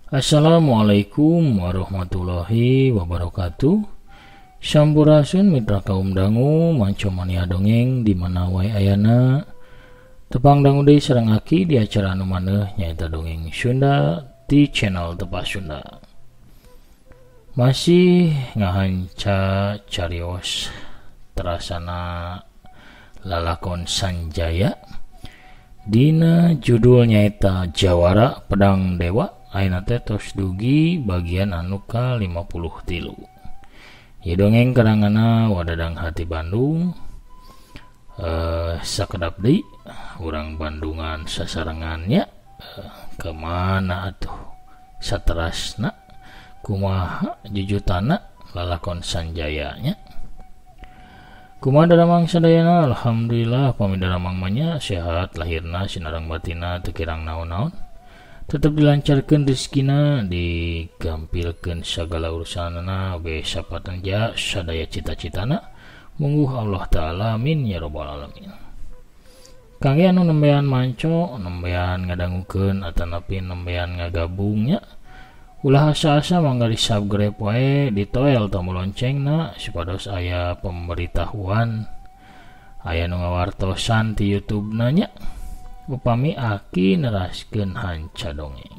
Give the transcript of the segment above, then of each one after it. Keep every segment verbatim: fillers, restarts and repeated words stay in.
Assalamualaikum warahmatullahi wabarakatuh. Sampurasun mitra kaum dangu manco mania dongeng di mana wae ayana. Tepang dangu deui sareng Aki di acara anu maneh nyaeta dongeng Sunda di channel Tepas Sunda. Masih ngahanca carios terasana lalakon Sanjaya. Dina judul nyaeta Jawara Pedang Dewa. Ayeuna teh tos dugi bagian anu ka lima puluh tilu. Ieu dongeng karangana Wadadang Hati Bandung. Eh sakedap deui urang Bandungan sasarengannya eh, kemana atuh saterasna kumaha jujutana lalakon Sanjaya nya. Kumaha daramang sadayana? Alhamdulillah pami daramang manya sehat lahirna sinareng batina teu kirang naon-naon. Tetap dilancarkan rezekina, digampilkan segala urusanana, be sapatanja sadaya cita-citana. Mungguh Allah Ta'ala, amin ya rabbal alamin. Kangge anu nembean manco, nembean ngadangukeun atanapi nembean ngagabungnya. Ulah asa-asa mangga di subscribe wae, ditoel tombol loncengna supados aya pemberitahuan, aya nu ngawartosan ti YouTube nanya. Upami Aki neraskeun hanca dongeng.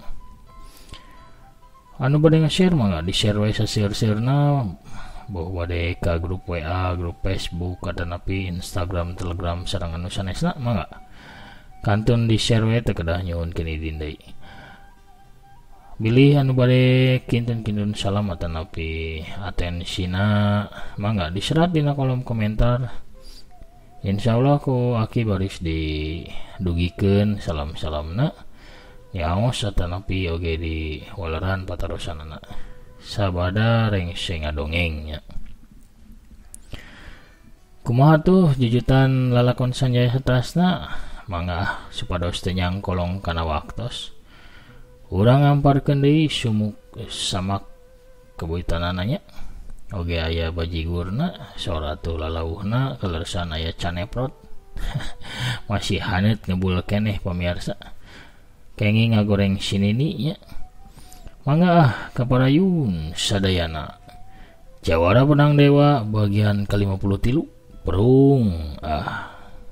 Anu bade nge-share mangga di-share wae saseur-seurna, boh bade ka grup W A, grup Facebook, atanapi Instagram, Telegram sareng anu sanesna mangga. Kantun di-share wae teu kedah nyuhunkeun idin deui. Bilih anu bade kinten-kinten salam atanapi atensina mangga diserat dina kolom komentar. Insyaallah ku Aki baris didugikeun salam-salamna nyaos atanapi oge di waleran patarosanana sabada rengseng ngadongengnya. Kumaha tuh jujutan lalakon Sanjaya satrasna mangga supados teu nyangkolong kana waktos urang ngamparkeun deui sumuk samak kebuitanana nya. Oge aya bajigurna soratu lalauhna kelersan aya caneprot. Masih haneut ngebul keneh pamirsa. Kengi ngagoreng sinini nya. Mangga ah kaparayun sadayana. Jawara Pedang Dewa bagian ka lima puluh tilu. Perung ah.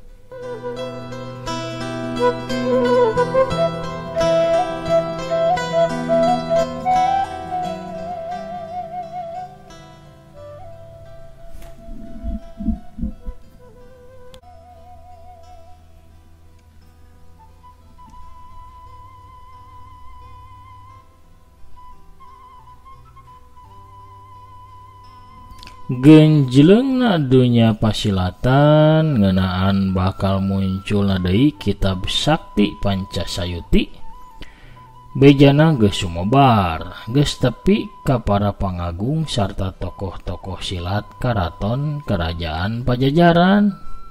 Genjleungna dunya pasilatan ngeunaan bakal munculna deui kitab sakti Pancasayuti. Bejana geus sumebar, geus tepi ka para pangagung sarta tokoh-tokoh silat karaton kerajaan Pajajaran.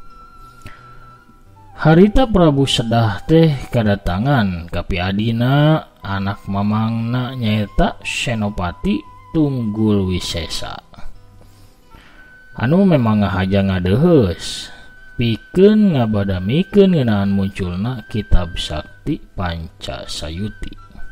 Harita Prabu Sedah teh kadatangan ka piadina anak mamangna nyaeta Senopati Tunggul Wisesa. Anu memang ngahaja ngadeuheus pikeun ngabadamikeun ngeunaan munculna kitab sakti Pancasayuti.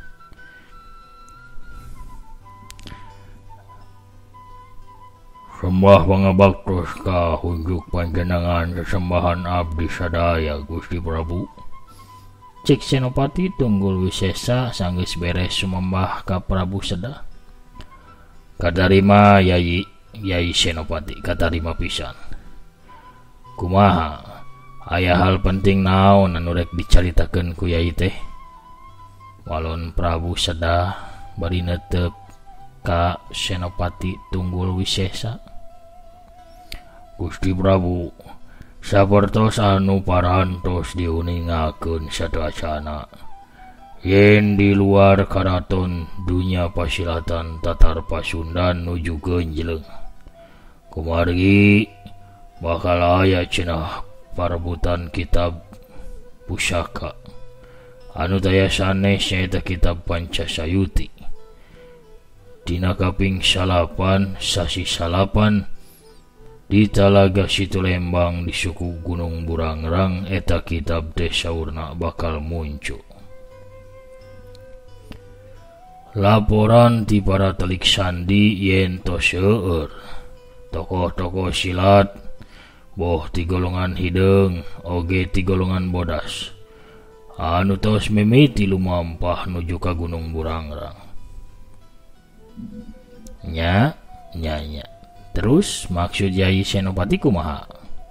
Sembah pangabaktos ka hunjuk panjenengan sesembahan abdi sadaya Gusti Prabu. Cek Senopati Tunggul Wisesa sanggeus beres sumembah ka Prabu Sedah. Kadarima Yayi Yai Senopati katarima pisan. Kumaha? Aya hal penting naon anu rek dicaritakeun ku Yai teh? Walon Prabu Sedah bari neuteup ka Senopati Tunggul Wisesa. Gusti Prabu, sapertos anu parantos diuningakeun satrasana. Yen di luar karaton dunya pasilatan tatar Pasundan nuju Genjleung. Kumargi bakal aya cenah parebutan kitab pusaka anu daya sanes nyaeta kitab Pancasayuti. Dina kaping salapan sasi salapan di Talaga Situlembang di suku Gunung Burangrang eta kitab teh saurna bakal muncul. Laporan ti para telik sandi yen tos seueur tokoh-tokoh silat boh ti golongan hideung oge ti golongan bodas anu tos mimiti lumampah nuju ka Gunung Burangrang. Nya, nya, nya. Terus maksud Yai Senopati kumaha?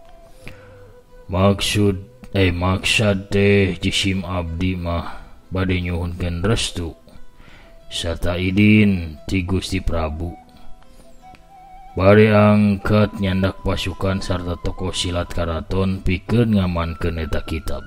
Maksud eh maksud teh jisim abdi mah bade nyuhunkeun restu serta idin ti Gusti Prabu bade angkat nyandak pasukan sarta tokoh silat karaton pikeun ngamankeun eta kitab.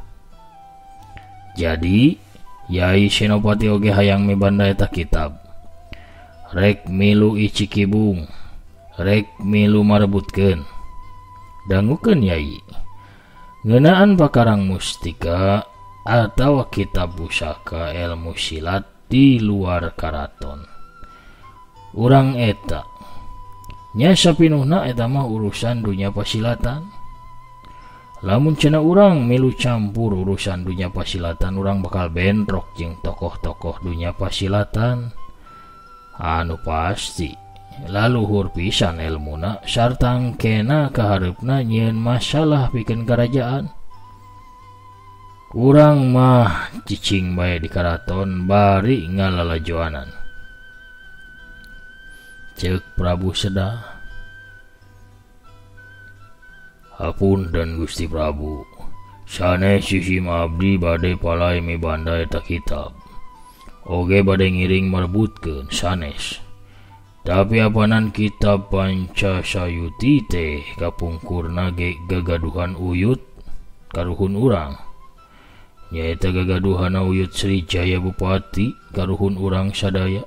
Jadi Yai Senopati oge hayang mibanda eta kitab. Rek milu icikibung, rek milu marebutkeun. Dangukeun Yai. Ngeunaan pakarang mustika atau kitab pusaka ilmu silat di luar karaton. Urang eta nya sapinuhna eta mah urusan dunia pasilatan. Lamun cenah urang milu campur urusan dunia pasilatan, urang bakal bentrok jeung tokoh-tokoh dunia pasilatan. Anu pasti laluhur pisan ilmuna sarta angkena kahareupna nyieun masalah pikeun kerajaan. Urang mah cicing bae di karaton bari ngalalajoanan. Ceuk Prabu Sedah. Hapunten Gusti Prabu, sanes jisim abdi bade palai mibanda eta kitab. Oge bade ngiring merebutkeun sanes. Tapi apanan kitab Pancasayuti teh kapungkurna ge gagaduhan uyut karuhun urang. Nyaeta gagaduhan uyut Sri Jaya Bupati karuhun urang sadaya.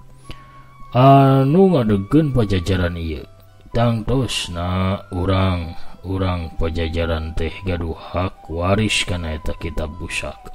Anu ngadegeun pajajaran ieu tangtosna urang urang pajajaran teh gaduh hak waris kana eta kitab pusaka.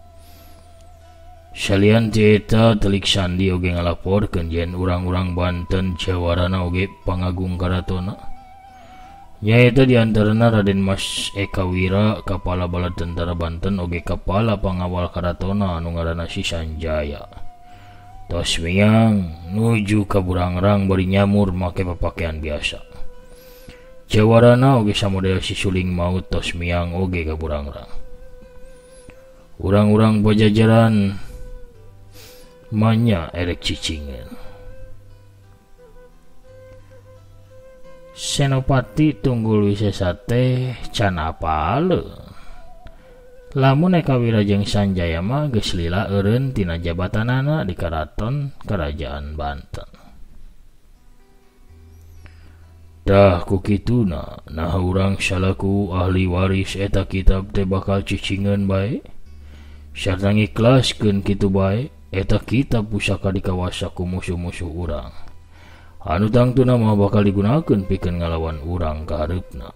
Salian ti eta telik sandi oge ngalaporkeun yen urang-urang Banten jawarana oge pangagung karatona. Nyaeta diantarana Raden Mas Eka Wira kapala bala tentara Banten oge kapala pangawal karatona anu ngaranna Si Sanjaya. Tos miang nuju ka Burangrang bari nyamur make papakean biasa. Jawarana oge samodel si suling maut tos miang oge ka Burangrang. Urang-urang pajajaran manya erek cicingan. Senopati Tunggul Wisesa teh can apaleun. Lamun Eka Wira jeung Sanjaya mah geus lila eureun tina jabatanana di karaton kerajaan Banten. Dah kukituna nah urang salaku ahli waris eta kitab teh bakal cicingan bae sarta ngiklaskeun kitu bae eta kitab pusaka dikawasa ku musuh-musuh urang anu tangtuna mah bakal digunakeun pikeun ngalawan urang kahareupna.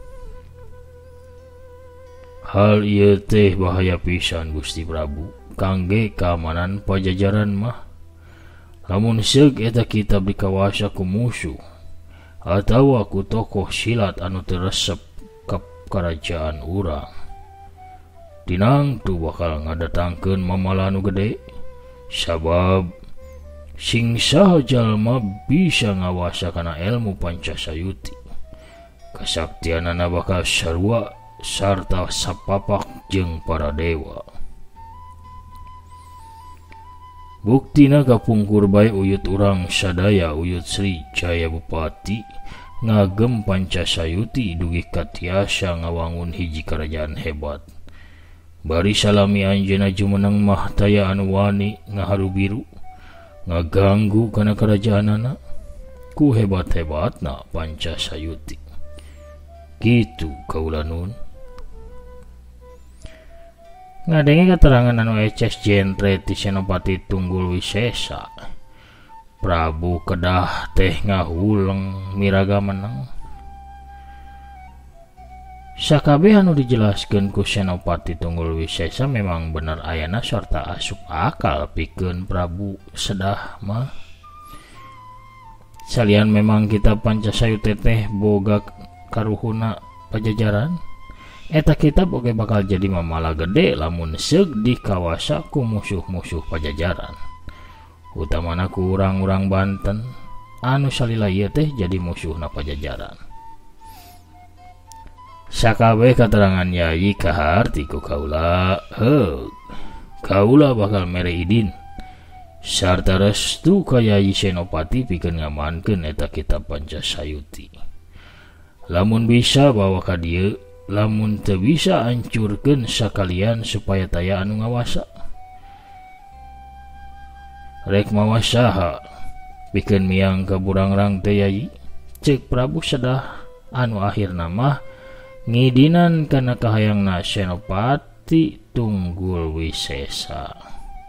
Hal ieu teh bahaya pisan Gusti Prabu kangge keamanan pajajaran mah. Lamun seug eta kitab dikawasa ku musuh atau aku tokoh silat anu teresep ke kerajaan urang, tinang tu bakal ngadatangkeun mamalah anu gede. Sabab sing saha jalma bisa ngawasa kana ilmu Pancasayuti, kasaktianana bakal sarua sarta sapapak jeung para dewa. Buktina kapungkur bae uyut urang sadaya uyut Sri Jaya Bupati ngagem Pancasayuti dugi katiasa ngawangun hiji kerajaan hebat. Bari salami anjeunna jumeneng mah taya anu wani ngaharubiru ngaganggu kana kerajaanana ku hebat-hebatna Pancasayuti. Kitu kaula nun. Ngadenge keterangan anu eces jentre ti Senopati Tunggul Wisesa. Prabu kedah teh ngahuleng miraga meneng. Sakabeh anu dijelaskeun ku Senopati Tunggul Wisesa memang bener ayana sarta asup akal pikeun Prabu Sedah mah. Salian memang kitab Pancasayuti teh boga karuhuna pajajaran, eta kitab oge bakal jadi mamalah gede lamun seug dikawasa ku musuh-musuh pajajaran. utamana ku urang-urang Banten anu salila ieu teh jadi musuhna Pajajaran. Sakabeh katerangan Yai kaharti ku kaula, heug kaula bakal mere idin sarta restu ka Yai Senopati pikeun ngamankeun eta kitab Pancasayuti. Lamun bisa bawa ka dieu, lamun teu bisa hancurkeun sakalian supaya taya anu ngawasa. Rek mawa saha pikeun miang ka burangrang teh Yai, ceuk Prabu Sedah anu akhirna mah ngidinan kana kahayangna Senopati Tunggul Wisesa.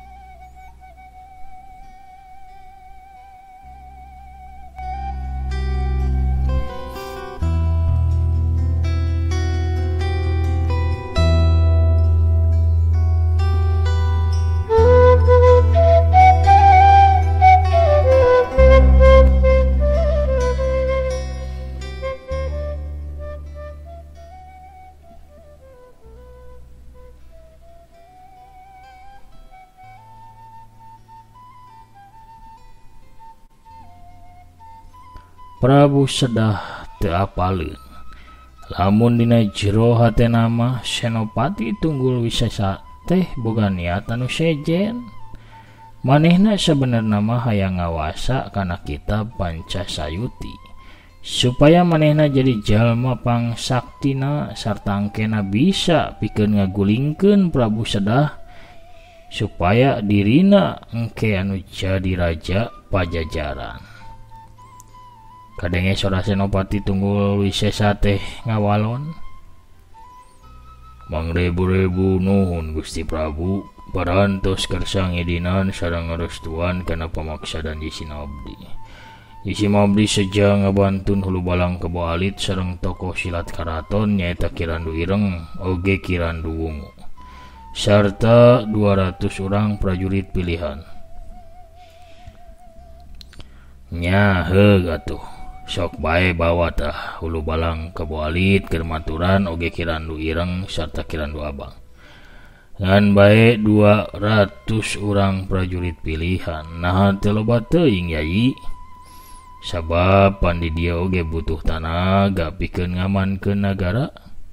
Prabu Sedah teu apaleun lamun dina jero hatena mah Senopati Tunggul Wisesa teh boga niat anu sejen. Manehna sabenerna mah hayang ngawasa kana kitab Pancasayuti supaya manehna jadi jalma pangsaktina sarta angkena bisa pikeun ngagulingkeun Prabu Sedah supaya dirina engke anu jadi raja Pajajaran. Kadenge sora Senopati Tunggul Wisesa teh ngawalon, mangrebu-rebu nuhun Gusti Prabu, parantos kersa ngidinan sareng ngarestuan kana pamaksadan Yisi Abdi. Yisi Abdi seja ngabantun hulu balang kebo alit sareng tokoh silat karaton nyaeta Kirandu Ireng oge Kirandu Wungu sarta dua ratus orang prajurit pilihan. Nya heug atuh sok bae bawa tah hulu balang kebo alit keur maturan oge Kirandu Ireng sarta Kirandu Abang. Ngan bae dua ratus orang prajurit pilihan. Nah teu loba teuing Yai. Sabab pandi dia oge butuh tanaga pikeun ngamankeun nagara.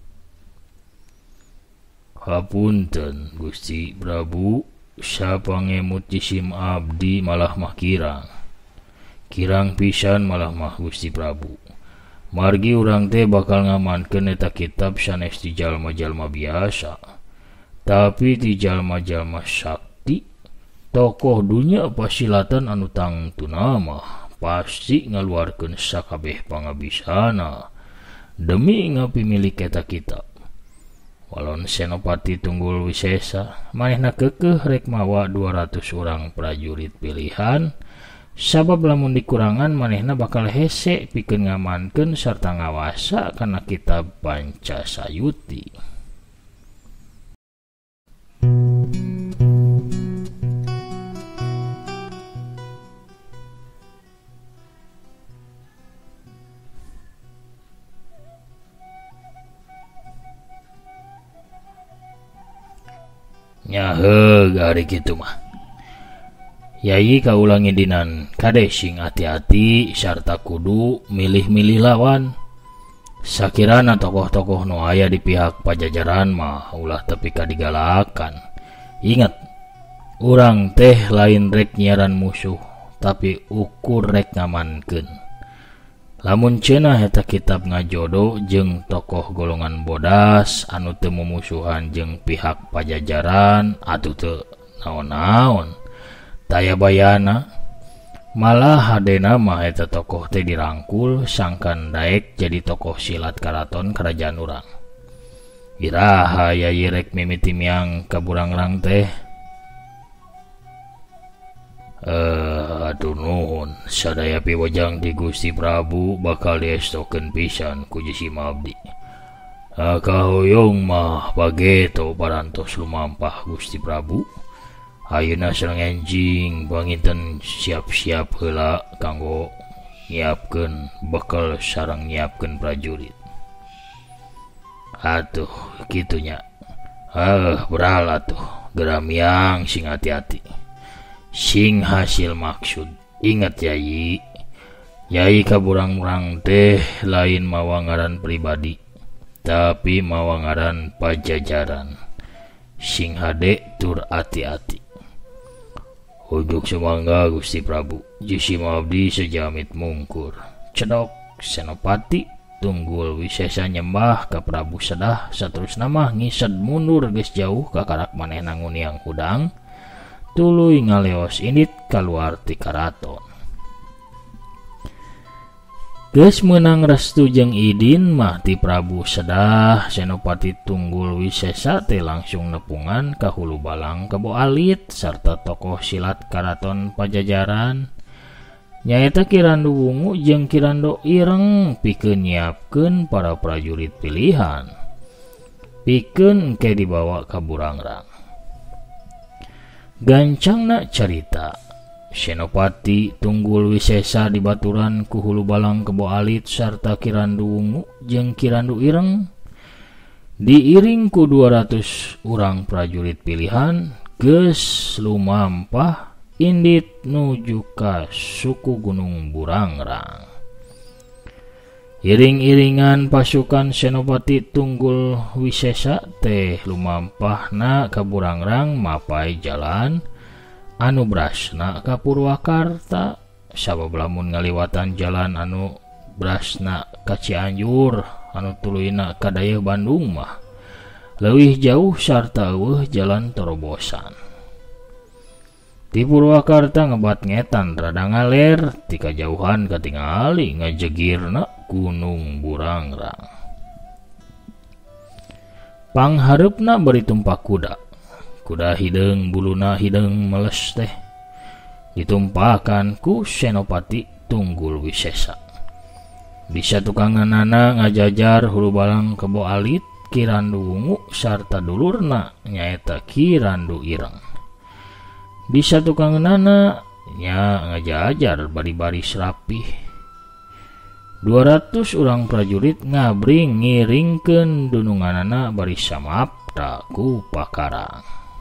Hapunten Gusti Prabu, sapangemut jisim abdi malah mah kirang. Kirang pisan malah mah Gusti Prabu. Margi urang teh bakal ngamankeun eta kitab sanes di jalma-jalma biasa. Tapi di jalma-jalma sakti, tokoh dunia pasilatan anu tangtuna mah pasti ngaluarkeun sakabeh pangabisana demi ngapimilik eta kitab. Walon Senopati Tunggul Wisesa manehna keukeuh rek mawa dua ratus orang prajurit pilihan. Sabab lamun dikurangan manehna bakal hese pikeun ngamankeun sarta ngawasa kana kitab Pancasayuti. Nya heug ari kitu mah. Yai kaulangi dinan kade sing hati-hati sarta kudu milih-milih lawan. Sakirana tokoh-tokoh nu aya di pihak Pajajaran mah ulah tepi kadigalakan. Ingat, urang teh lain rek nyiaran musuh, tapi ukur rek ngamankeun. Lamun cenah eta kitab ngajodo jeung tokoh golongan bodas anu teu mumusuhan jeung pihak Pajajaran atuh teu naon-naon. Taya bayana malah hadena mah eta tokoh teh dirangkul sangkan daek jadi tokoh silat karaton kerajaan urang. Iraha Yai rek mimiti miang ka burangrang teh. Eh atuh nuhun sadaya piwajang di Gusti Prabu bakal diestokeun pisan ku jisim abdi. Kahoyong mah bageto parantos lumampah Gusti Prabu. Ayeuna sareng enjing panginten siap-siap heula kanggo nyiapkeun bekal sareng nyiapkeun prajurit. Atuh kitunya. Ah, beral atuh geramiang sing hati-hati. sing hasil maksud. Ingat Yai, Yai kaburang-burang teh lain mawangaran pribadi, tapi mawangaran pajajaran. Sing hade tur ati-ati. Ujug sumangga Gusti Prabu, Jisi Mabdi sejamit mungkur. Cedok Senopati Tunggul Wisesa nyembah ka Prabu Sedah, saterusna mah ngised mundur geus jauh ka karak manehna nguniang hudang, tuluy ngaleos indit kaluar ti karaton. Geus meunang restu jeung idin mah ti Prabu Sedah, Senopati Tunggul Wisesa teh langsung nepungan ka hulu balang Kebo Alit sarta tokoh silat karaton Pajajaran. Nyaeta Kirandu Wungu jeung Kirando Ireng pikeun nyiapkeun para prajurit pilihan, pikeun engke dibawa ka Burangrang. Gancangna carita, Senopati Tunggul Wisesa dibaturan ku hulu balang Kebo Alit sarta Kirandu Wungu jeung Kirandu Ireng diiring ku dua ratus urang prajurit pilihan geus lumampah indit nuju ka suku Gunung Burangrang. Iring-iringan pasukan Senopati Tunggul Wisesa teh lumampahna ka Burangrang mapai jalan anu brasna ka Purwakarta. Sabab lamun ngaliwatan jalan anu brasna ka Cianjur anu tuluyna ka daya Bandung mah leuwih jauh sarta eueuh jalan terobosan. Di Purwakarta ngebat ngetan rada ngaler, ti kajauhan katingali ngajegirna Gunung Burangrang. Pangharepna bari tumpak kuda. Kuda hideung buluna hideung meles teh ditumpahkan ku Senopati Tunggul Wisesa. Bisa tukanganana ngajajar hulu balang Kebo Alit, Kirandu Wungu sarta dulurna nyaeta Kirandu Ireng. Bisa tukanganana nya ngajajar bari-baris rapih. dua ratus urang prajurit ngabring ngiringkeun dununganana bari samapta ku pakarang.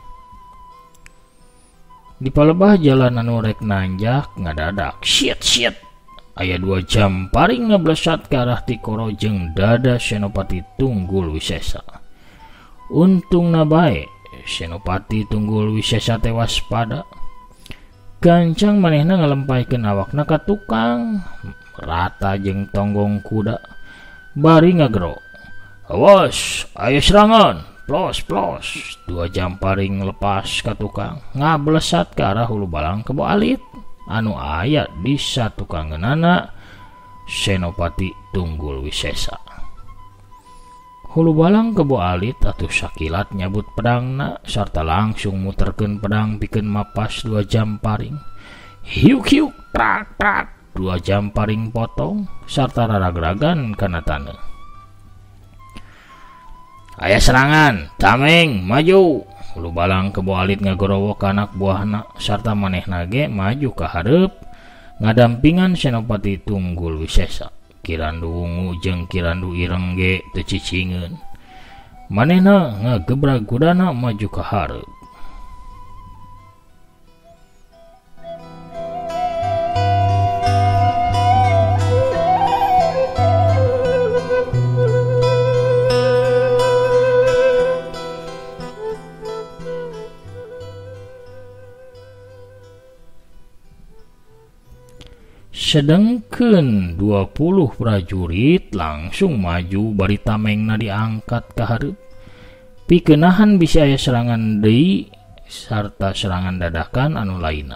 Di palebah jalan anu rek nanjak ngadadak siet siet aya dua jam paring ngeblesat ke arah ti koro jeung dada Senopati Tunggul Wisesa. Untungna bae Senopati Tunggul Wisesa tewas pada. Gancang manehna ngalempaikeun awakna ka tukang rata jeung tonggong kuda bari ngagero. Awas, aya serangan. Plos plos. Dua jam paring lepas ka tukang ngablesat ke arah hulu balang Kebo Alit anu aya di satukangeunana Senopati Tunggul Wisesa. Hulu balang Kebo Alit atuh sakilat nyabut pedangna sarta langsung muterkeun pedang pikeun mapas dua jam paring. Hiuk hiuk prak prak dua jam paring potong sarta raragragan kana taneuh. Aya serangan, Tameng maju. Hulu balang Kebo Alit ngagorowo ka anak buahna sarta manehna ge maju ka hareup ngadampingan Senopati Tunggul Wisesa. Kirandu Wungu jeung Kirandu Ireng ge teu cicingeun. Manehna ngagebrag kudana maju ka hareup. Sedengkeun dua puluh prajurit langsung maju bari Tamengna diangkat ka hareup. Pikenahan bisa aya serangan deui sarta serangan dadakan anu lainna.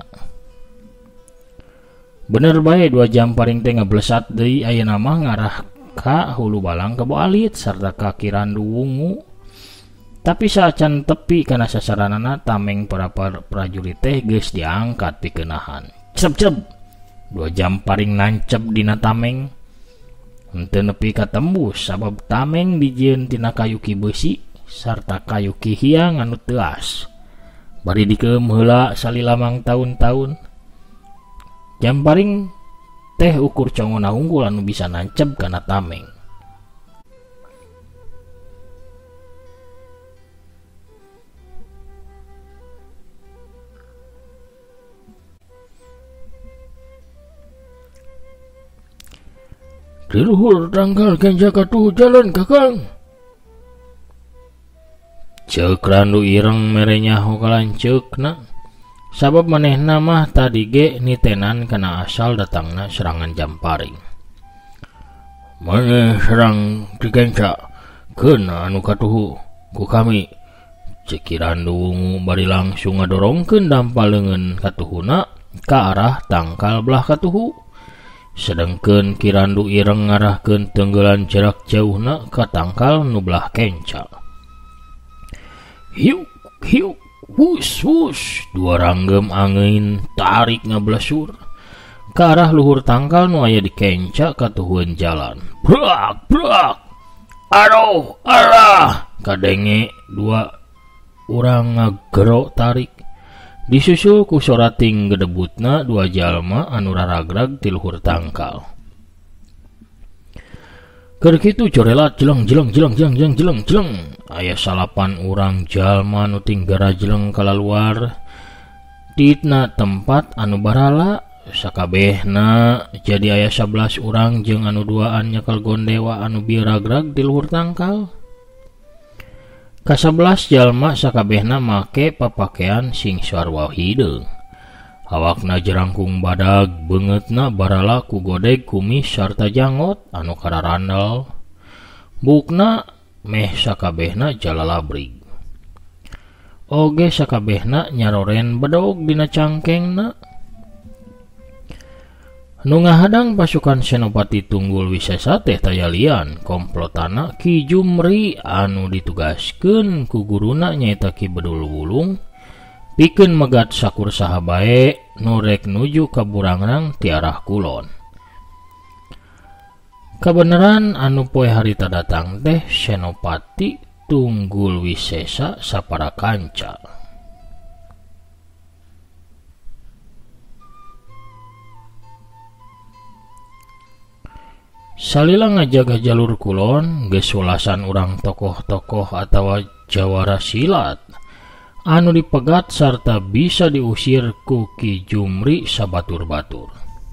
Bener bae dua jam paring teh ngablesat deui ayeuna mah ngarah ka hulu balang Kebo Alit sarta ka Kirandu Wungu. Tapi saacan tepi kana sasaranana Tameng para prajurit teh geus diangkat pikenahan. Cep-cep dua jam paring nancep dina Tameng henteu nepi ka tembus sabab Tameng dijieun tina kayu ki beusi sarta kayu ki hiang anu teuas bari dikeum heula salilamang taun-taun. Jam paring teh ukur congona unggul anu bisa nancep kana Tameng. Di luhur tangkal kenca katuh jalan kakang. Ceuk randu ireng merenya hokalan ceukna. Sabab manehna mah tadi ge nitenan kana asal datangna serangan Jamparing. Maneh serang di kenca keuna anu katuhu ku kami. Ceuk randu bari langsung ngadorongkeun dampal leungeun katuhuna ka arah tangkal belah katuhu. Sedengkeun Kirandu ireng ngarahkeun tenggelan jarak jauhna ka tangkal nu belah kenca. Hiuk hiuk wus wus dua ranggem angin tarik ngablesur ke arah luhur tangkal nu aya di kenca katuhuan jalan. Brak brak aduh arah kadenge dua urang ngagero tarik. Disusul ku sorating gedebutna dua jalma anu raragrag di luhur tangkal. Keur kitu corelat jeleng jeleng jeleng jeleng jeleng jeleng jeleng. Aya salapan urang jalma nu tinggara jeleng kalaluar. Ditna tempat anu barala sakabehna jadi aya sabelas urang jeung anu duaan nyekel gondewa anu biragrag di luhur tangkal. Kasabelas jalma sakabehna make papakean sing sarwa hideung. Awakna jerangkung badag beungeutna barala ku godeg kumis sarta jangot anu kararandal. Bukna meh sakabehna jalalabrig. Oge sakabehna nyaroren bedog dina cangkengna. Nu ngahadang pasukan Senopati Tunggul Wisesa teh tayalian komplotana Ki Jumri anu ditugaskeun ku guruna nyaeta Ki Bedul Wulung pikeun megat sakur saha bae nu rek nuju ka Burangrang ti arah kulon. Kabeneran anu poe harita datang teh Senopati Tunggul Wisesa sapara kanca. Salila ngajaga jalur kulon geus welasan urang tokoh-tokoh atawa jawara silat anu dipegat sarta bisa diusir ku Ki Jumri sabatur-batur.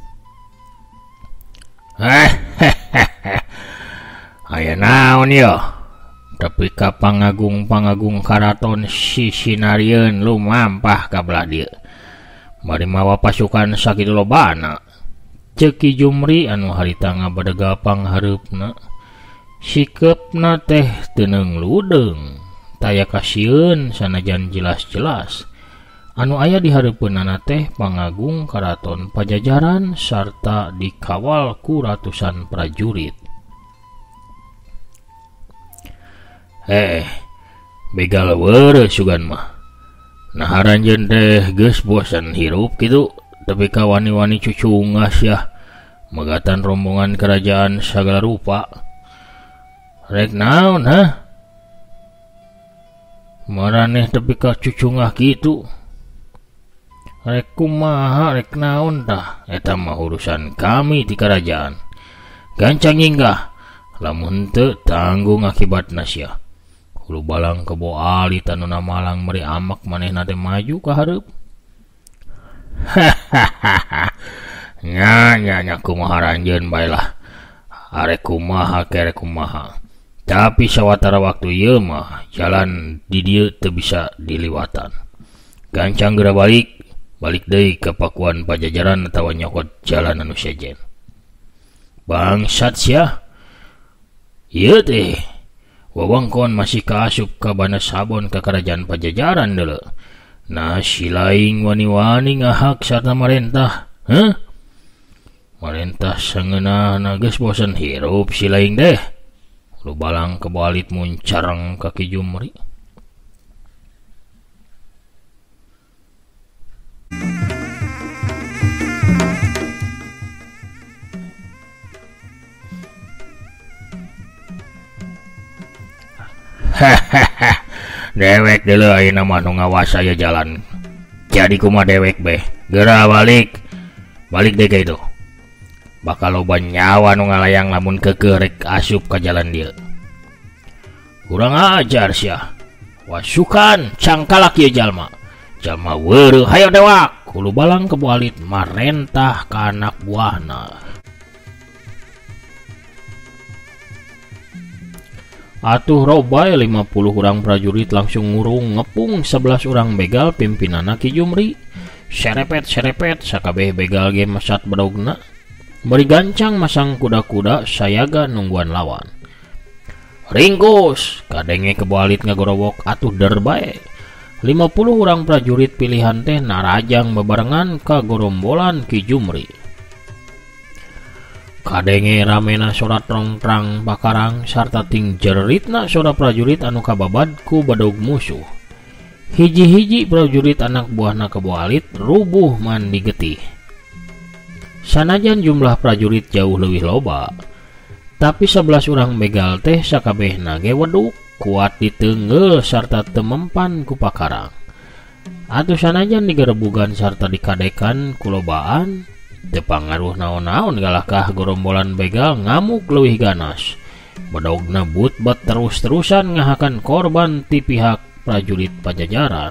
Aya naon ya? Tapi ka pangagung-pangagung karaton Sisinarieun lu mampah ka belah dieu. Bari mawa pasukan sakitu lobana. Ceuk Ki Jumri anu harita ngabadega panghareupna. Sikepna teh teu neungludeung, taya kasieun sanajan jelas-jelas anu aya di hareupeunana teh pangagung karaton Pajajaran sarta dikawal ku ratusan prajurit. Eh, begal weureuh sugan mah. Nah ranjeun teh geus bosan hirup kitu. Tapi kawani-wani cucungas ya megatan rombongan kerajaan sagala rupa. Rek naon ha? Maraneh tapi ka cucungah kitu. Rek kumaha rek naon tah? Eta mah urusan kami di kerajaan. Gancang inggah lamun teu tanggung akibatna sia. Kudu balang kebo alit anu namalang meri amak manehna teh maju ka hareup. Hahaha, nya nya nya kumaha ranjeun bae lah. Arek kumaha kerek kumaha. Tapi sawatara waktu ieu mah jalan di dieu teu bisa diliwatan. Gancang geura balik, balik deui ka pakuan Pajajaran atawa nyokot jalan anu sejen. Bangsat sia. Ieu teh wewengkon masih kaasup ka Banasabon ka kerajaan Pajajaran deuleu. Nah si laing wani-wani ngahak sarta marentah. Heh? Marentah sangeunana geus bosan hirup si laing deh. Lu balang kebalit muncareng ka Ki Jumri. Hahaha. Dewek dulu ayeuna mah nu ngawasa ya jalan. Jadi kumaha dewek beh. Geura balik. Balik deh ka itu. Bakal loba nyawa nu ngalayang lamun keukeuh rek asup ka jalan dieu. Kurang ajar sia. Wasukan cangkalak ieu jalma. Jalma weureuh hayo dewak. Kulu balang kebo alit marentah ka anak buahna. Atuh robay lima puluh orang prajurit langsung ngurung ngepung sebelas orang begal pimpinana Ki Jumri. Serepet-serepet sakabeh begal ge masat bedogna. Bari gancang masang kuda-kuda sayaga nungguan lawan. Ringkus, kadenge Kebo Alit ngagorowok atuh der bae. lima puluh orang prajurit pilihan teh narajang bebarengan ka gorombolan Ki Jumri. Kadenge ramena sorat rongtrang bakarang sarta ting jeritna sorat prajurit anu kababad ku badog musuh. Hiji-hiji prajurit anak buahna Kebo Alit rubuh man digetih. Sanajan jumlah prajurit jauh leuwih loba, tapi sebelas orang begal teh sakabehna ge weduk, kuat diteungeul sarta teu mempan ku pakarang. Atuh sanajan digerebugan sarta dikadekan kulobaan, teu pangaruh naon-naon galakah gorombolan begal ngamuk leuwih ganas. Bedogna butbat terus-terusan ngahakan korban ti pihak prajurit Pajajaran.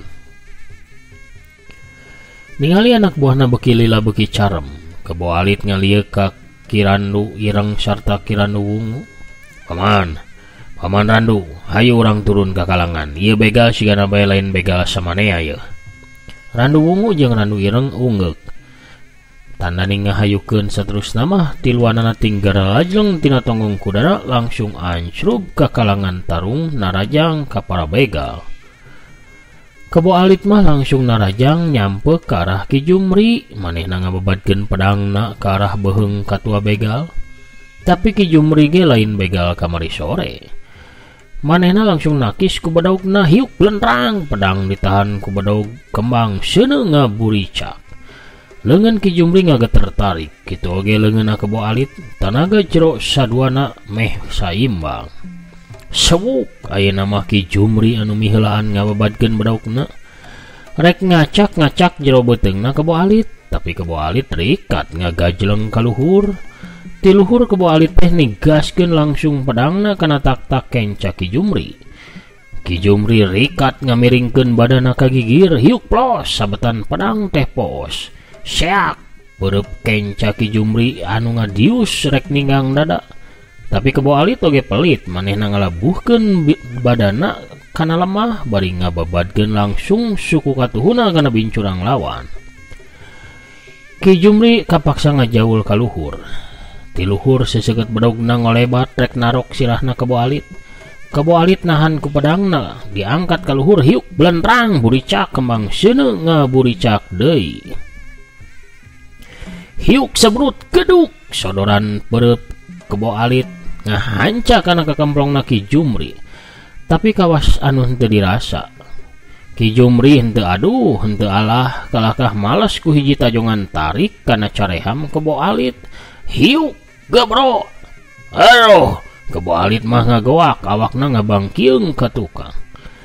Ningali anak buahna beki lila beki carem, Kebo Alit ngalieu ka Ki Randu Ireng sarta Ki Randu Wungu. Paman, Paman Randu, hayu urang turun ka kalangan. Ieu begal sigana bae lain begal samanea ieu. Randu Wungu jeung Randu Ireng ungeuk. Tandani ngahayukeun saterusna mah tiluanana tinggal lajeng tina tonggong kudara langsung ancrub ka kalangan tarung narajang ka para begal. Kebo Alit mah langsung narajang nyampe ke arah Ki Jumri, manehna ngababadkeun pedangna ke arah beheung katua begal. Tapi Ki Jumri ge lain begal kamari sore. Manehna langsung nakis ku badaugna hiuk lentrang, pedang ditahan ku badaug kembang seuneu ngaburicak. Leungeun Ki Jumri ngageter tarik, kitu oge leungeunna Kebo Alit, tanaga jero saduana meh saimbang. Sewuk ayeuna mah Ki Jumri anu miheulaan ngababadkeun badaugna. Rek ngacak-ngacak jero beuteungna Kebo Alit, tapi Kebo Alit rikat ngagajleng ka luhur. Ti luhur Kebo Alit teh nigaskeun langsung pedangna kana tak-tak kenca Ki Jumri. Ki Jumri rikat ngamiringkeun badanna ka gigir, hiuk plos sabetan pedang teh poos. Seak beureub kenca Ki Jumri anu ngadius rek ninggang dada. Tapi Kebo Alit oge pelit, manehna ngalabuhkeun badana kana lemah bari ngababadkeun langsung suku katuhuna kana bincurang lawan. Ki Jumri kapaksa ngajaul ka luhur. Ti luhur seseukeut bedogna ngolebat rek narok sirahna Kebo Alit. Kebo Alit nahan ku pedangna, diangkat ka luhur hiuk blentrang buricak kembang seuneu ngaburicak deui. Hiuk sebrut geduk sodoran beureub Kebo Alit ngahanca kana kakemplongna Ki Jumri. Tapi kawas anu henteu dirasa. Ki Jumri henteu aduh henteu alah kalahkah males ku hiji tajongan tarik kana careham Kebo Alit. Hiuk gebro. Aduh, Kebo Alit mah ngagoak awakna ngabangkieung ka tukang.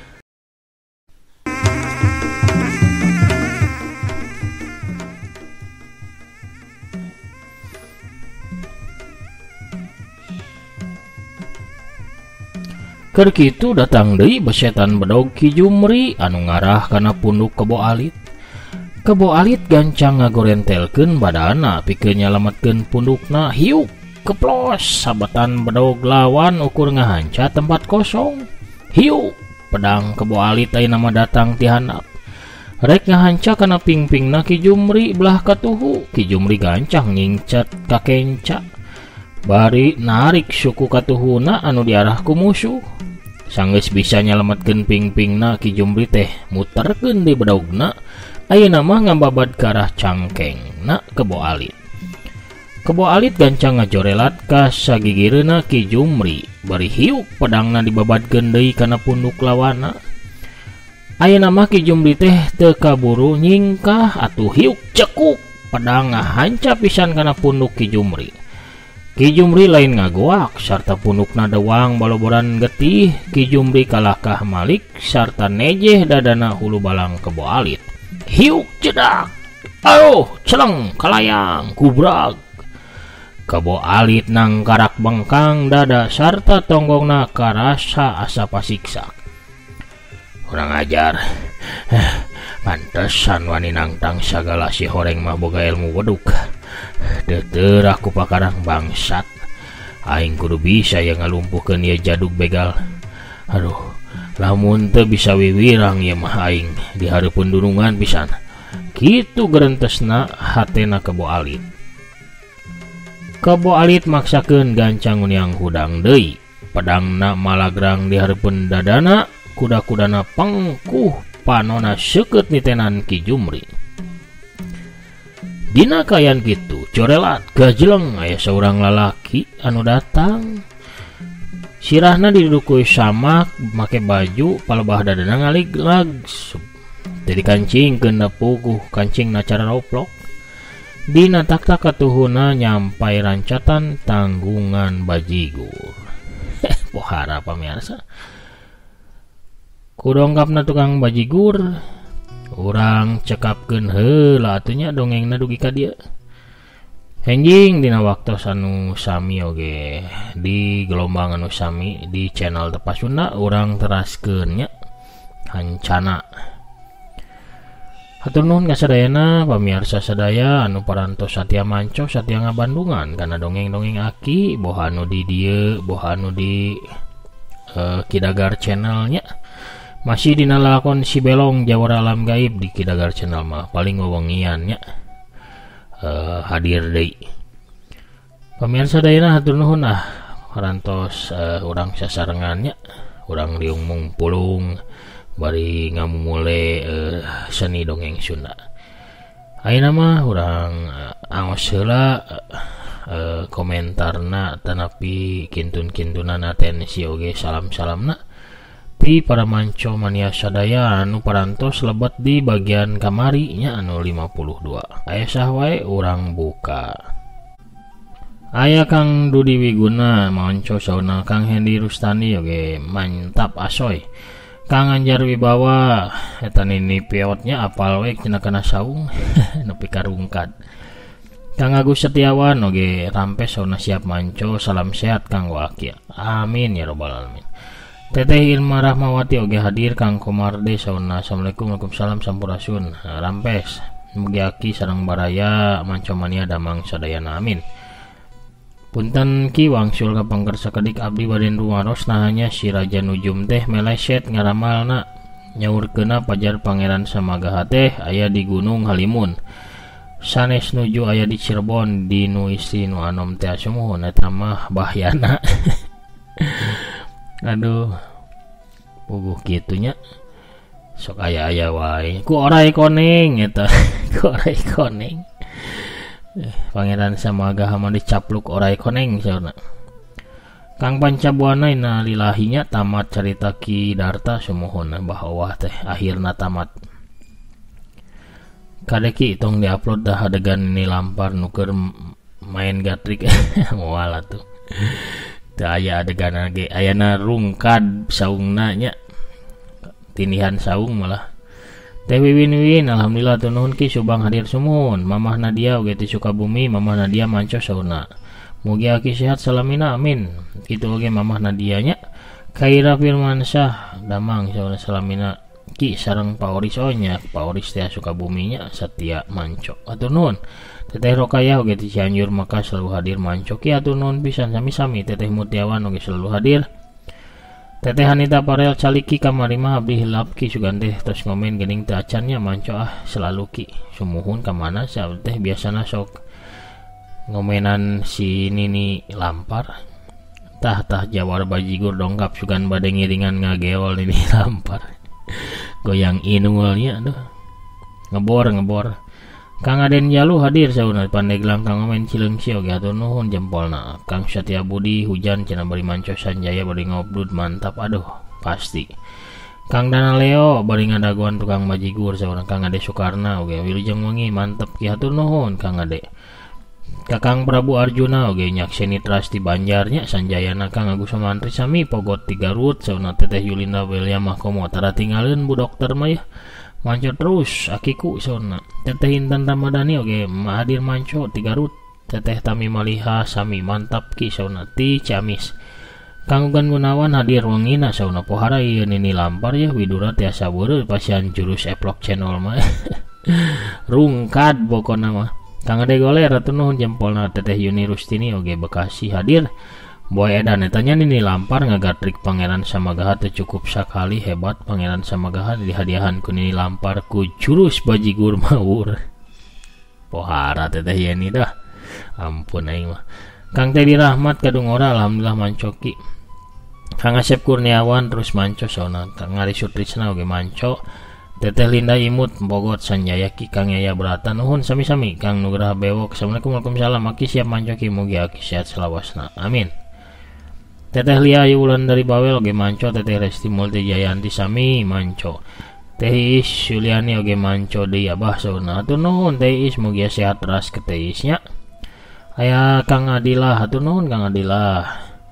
Keur kitu datang deui besetan bedog Ki Jumri anu ngarah kana punduk Kebo Alit. Kebo Alit gancang ngagorentelkeun badanna pikeun nyalametkeun pundukna, hiuk keplos sabetan bedog lawan ukur ngahanca tempat kosong. Hiuk pedang Kebo Alit ayeuna mah datang ti handap. Rek ngahanca kana pingpingna Ki Jumri belah katuhu. Ki Jumri gancang ngingcat ka kenca. Bari narik suku katuhuna anu diarah ku musuh. Sanggeus bisa nyalametkeun pingpingna Ki Jumri teh muterkeun di bedaugna, ayeuna mah ngambabad ka arah cangkengna Kebo Alit. Kebo Alit gancang ngajorelat ka sagigireuna Ki Jumri, bari hiuk pedangna dibabadkeun deui kana punduk lawanna. Ayeuna mah Ki Jumri teh teu kaburu nyingkah atuh hiuk cekuk pedang ngahanca pisan kana punduk Ki Jumri. Ki Jumri lain ngagoak sarta pundukna dewang baloboran getih. Ki Jumri kalahkah malik sarta nejeh dadana hulu balang Kebo Alit. Hiuk cedak, aduh celeng kalayang kubrag. Kebo Alit nangkarak bengkang dada sarta tonggongna karasa asa pasiksa. Kurang ajar, pantesan wani nangtang sagala si horeng mah boga ilmu weduk. Deuteur aku pakarang bangsat. Aing kudu bisa yang ngalumpuhkeun ieu jaduk begal. Aduh, lamun teu bisa wiwirang ya mah aing di hareupeun durungan pisan. Kitu gerentesna hatena Kebo Alit. Kebo Alit maksakeun gancang uniang hudang deui. Pedangna malagrang di hareupeun dadana, kuda-kudana pangkuh panona seukeut nitenan Ki Jumri. Dina kayan kitu, corelat gajeleng aya seorang lalaki anu datang. Sirahna didukui samak, make baju, palebah dadana ngaliglag. Jadi kancing kena puguh, kancing na cara roplok. Dina tak-tak katuhuna nyampai rancatan tanggungan bajigur. Pohara pamirsa. Kudongkapna tukang bajigur, urang cekapkeun heula atunya dongengna dugi ka dieu. Henjing dina waktu anu sami oge di gelombang anu sami di channel Tepasuna urang teraskeun nya hancana. Hatur nuhun kasadayana pamirsa sadaya anu parantos satya manco satya ngabandungan kana dongeng-dongeng Aki boha anu di dieu boha anu di uh, Kidagar channelnya. Masih dina lalakon si Belong Jawara Alam Gaib di Kidagar channel mah paling wewengian nya. Uh, hadir deui. Pamirsa dayana hatur nuhun ah parantos uh, urang sasarengannya urang diumung pulung bari ngamumule uh, seni dongeng Sunda. Ayeuna mah urang uh, angos heula uh, uh, komentarna tanapi kintun-kintunan atensi oge salam-salamna ti para manco mania sadaya anu parantos lebet di bagian kamari nya anu lima puluh dua. Aya sah wae urang buka. Aya Kang Dudi Wiguna manco sauna Kang Hendi Rustani oge mantap asoy. Kang Anjar Wibawa eta nini piotnya apal we cenah kana saung nepi karungkad. Kang Agus Setiawan oge rampes sauna siap manco salam sehat Kang Wakia. Amin ya robbal alamin. Teteh Ilma Rahmawati oge hadir Kang Komarde sauna assalamualaikum waalaikumsalam sampurasun rampes mugi Aki sareng baraya manco mania damang sadayana amin. Punten Ki wangsul ka pangkersa kedik abdi baden rumaros nahanya si Raja Nujum teh meleset ngaramalna nyaurkeuna pajar Pangeran Samagaha teh aya di Gunung Halimun. Sanes nuju aya di Cirebon di nu istri nu anom teh asumuhun eta mah bahyana. Aduh puguh kitunya sok aya-aya wae ku orai koneng eta ku orai koneng eh, Pangeran Samagaha mah dicapluk orai koneng saurna. Kang Pancabuana ina lilahinya tamat carita Ki Darta sumuhun bahwa teh akhirna tamat. Kadeki tong diupload dah adegan ini lampar nuker main gatrik moal atuh. Teu aya adegan ge ayana rungkad saungna nya tinihan saung malah. Teh Wiwin Wiwin alhamdulillah teu nuhun Ki subang hadir sumuhun. Mamah Nadia oge ti Sukabumi, Mamah Nadia manco sauna. Mugi Aki sehat salamina amin. Kitu oge Mamah Nadia nya. Kaira Firmansyah damang sauna salamina Ki sareng Pauris onya. Pauris teh Sukabumi nya Satya manco. Atur nuhun. Teteh Rokayah oge ti Cianjur maka selalu hadir manco Ki atur nuhun pisan sami-sami. Teteh Mutiawan oge selalu hadir. Teteh Hanita Parel Caliki kamari mah abdi hilap Ki sugan teh tos ngomen geuning teu acannya manco ah selalu Ki. Sumuhun ka mana sa teh biasana sok ngomenan si Nini lampar. Tah-tah Jawar bajigur dongkap sugan bade ngiringan ngageol Nini lampar. Goyang inulnya aduh. Ngebor ngebor. Kang Aden Jalu hadir sauna Pandeglang Kang Omen Cileungsi oge atur nuhun jempolna. Kang Satya Budi hujan cenah bari manco Sanjaya bari ngobdud mantap aduh pasti. Kang Dana Leo bari ngadaguan tukang bajigur sauna Kang Ade Sukarna oge wilujeng wengi mantep Ki atur nuhun Kang Ade. Kakang Prabu Arjuna oge nyakseni tras di Banjarnya Sanjayana Kang Agus Mantri sami pogot ti Garut sauna Teteh Yulinda William Mahkomo tara tinggalin Bu Dokter mah ya. Manco terus akiku sauna. Teteh Intan Ramadhani oge hadir manco ti Garut. Teteh Tami Maliha sami mantap Ki sauna ti Ciamis. Kang Ugan Gunawan hadir wengina sauna pohara ieu Nini lampar ya Widura tiasa beureu pasian jurus eplok channel mah. Rungkad pokona mah. Kang Ade Goler atur nuhun jempolna. Teteh Yuni Rustini oge Bekasi hadir. Boy edan etanya nini lampar ngagatrik pangeran Samagaha teu cukup sakali hebat pangeran Samagaha dihadiahan ku nini lampar ku jurus bajigur mawur. Pohara teteh yani dah. Ampun aing mah. Kang Tedi Rahmat kadung ora alhamdulillah mancoki. Kang Asep Kurniawan terus manco sauna. Kang Ari Sutrisna oge manco. Teteh Linda Imut Bogot Sanjaya Ki Kang Yaya Berata nuhun sami-sami. Kang Nugraha Bewok Assalamualaikum Waalaikumsalam. Aki siap mancoki mugi aki sehat selawasna. Amin. Teteh Lia Ayu Wulandari Bawel oge manco. Teteh Resti Multi Jayanti sami manco. Teh Is Yuliani oge manco deui abah sauna. Hatur nuhun Teh Is mugi sehat ras ke Teh Isnya. Aya Kang Adilah hatur nuhun Kang Adilah.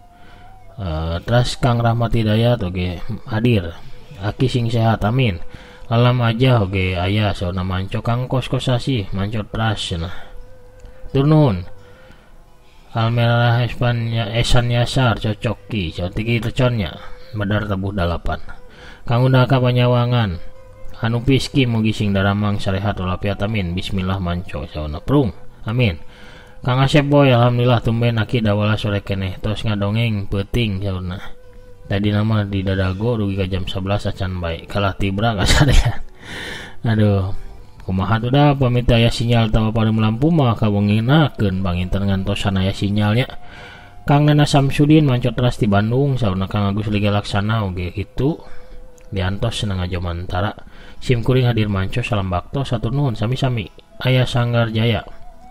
Uh, terus Kang Rahmat Hidayat oge hadir. Aki sing sehat amin. Alam aja oge aya sauna manco. Kang Kos-Kosasi manco tras cenah. Hatur nuhun. Almerah Espanya Esan Yasar cocoki cotiki teconnya badar tabuh dalapan. Kang Undaka Panyawangan Anu Piski mugi sing daramang sarehat walafiat amin. Bismillah manco sauna prung amin. Kang Asep Boy alhamdulillah tumben aki dawala sore keneh tos ngadongeng peuting sauna. Tadi nama di Dadago dugi ka jam sebelas acan bae kalah tibra kasadean. Aduh kumaha tuh dah pamit aya sinyal tawa pada lampu mah kawenginakeun banginten ngantosan aya sinyalnya. Kang Nana Samsudin mancot ras di Bandung sauna Kang Agus Liga Laksana oge kitu diantos senang aja mantara. Sim kuring hadir manco salam bakto satur nuhun sami-sami. Aya Sanggar Jaya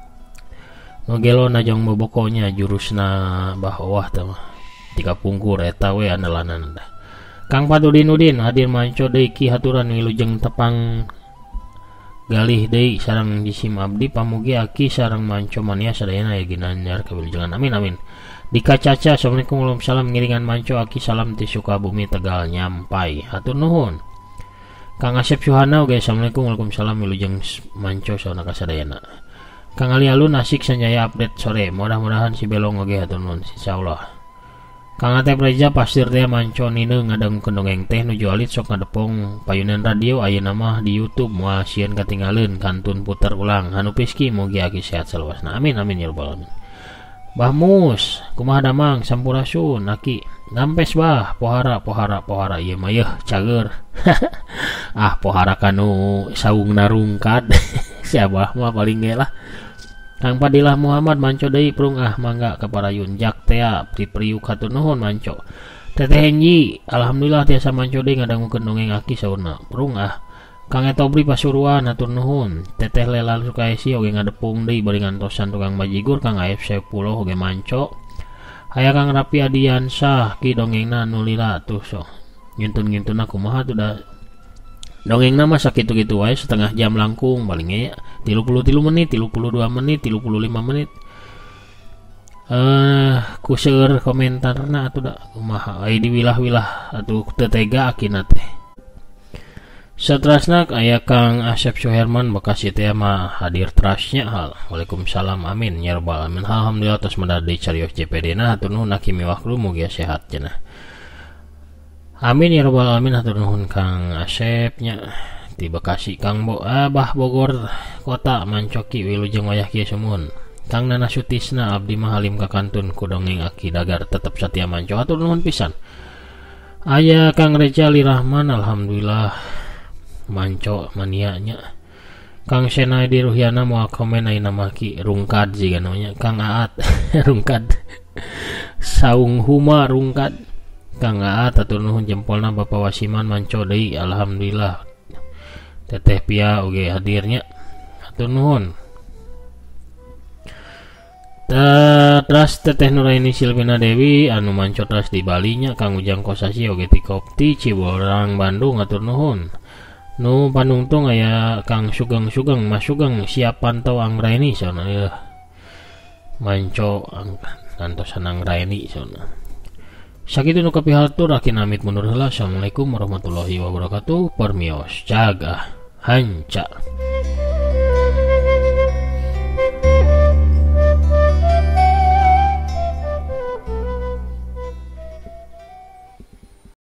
Nogelo najong bobokonya jurusna bahwah teh mah tiga pungkur eta we andalanan. Kang Padudin Udin hadir manco deui ki haturan wilujeng tepang galih deui sareng jisim abdi pamugi aki sareng manco mania sadayana ya ginanyar kawilujengan amin amin. Dika Caca Assalamualaikum Waalaikumsalam ngiringan manco aki salam ti Sukabumi Tegal nyampai hatur nuhun. Kang Asep Suhana oge Assalamualaikum Waalaikumsalam wilujeng manco sauna kasadayana. Kang Ali Alun asik sanjaya update sore mudah-mudahan si belong oge hatur nuhun insyaallah. Kang Atep Reza pasir teh manco nina ngadeng kendongeng teh nuju alit sok ngadepong payunan radio ayeuna mah di YouTube moal sieun katinggaleun kantun puter ulang. Anu Piski mugi aki sehat salawasna amin amin ya rabbal alamin. Bah Mus kumaha damang sampurasun aki ngampes bah pohara pohara pohara ieu mah yeuh cager. Ah pohara kanu saungna rungkad. Siabah mah paling ge lah. Kang Padilah Muhammad manco deui prung ah mangga kaparayun jak tea pri priuk hatur nuhun manco. Teteh Henji alhamdulillah tiasa manco deui ngadangukeun dongeng aki saurna prung ah. Kang Etobri Pasuruan hatur nuhun. Teteh Lela Sukaisi oge ngadepung deui bari ngantosan tukang bajigur. Kang A F sepuluh oge manco. Aya Kang Rapi Adiansah ki dongengna anu lila tuh so. Ngintun-ngintuna kumaha tuh da dongeng nama sakitu-kitu wae setengah jam langkung palingnya ya tilu puluh tilu menit tilu puluh dua menit tilu puluh lima menit. Eh uh, kuseur komentarna atuh da kumaha ai diwilah-wilah atuh tetega akina teh. Satrasna aya Kang Asep Suherman Bekasi teh mah hadir trasnya hal. Waalaikumsalam amin ya rabbal alamin. Alhamdulillah tos medadi carios J P D na hatur nuhun aki miwahlu mugi sehat cenah. Amin ya rabbal alamin hatur nuhun Kang Asepnya di Bekasi. Kang Bo Abah Bogor Kota mancoki wilujeng wayah kieu sumun. Kang Nana Sutisna abdi mah halim kakantun ku dongeng aki dagar tetep satia manco hatur nuhun pisan. Aya Kang Rejali Rahman alhamdulillah manco manianya. Kang Senaidi Ruhiana moal komen ayeuna mah ki rungkad jiga namanya Kang Aat rungkad saung huma rungkad. Kang Aat hatur nuhun jempolna Bapak Wasiman manco deui alhamdulillah. Teteh Pia oge hadirnya hatur nuhun. Terus Teteh Nuraini Silvina Dewi anu manco terus di Bali nya. Kang Ujang Kosasi oge ti Kopti Ciborang Bandung hatur nuhun. Nu panungtung aya Kang Sugeng-Sugeng Mas Sugeng siap pantau Anggraini sana ya. Manco kantosan Anggraini sana. Sakitu nu kapihatur akin amit mundur heula. Assalamualaikum warahmatullahi wabarakatuh. Permios jaga hanca.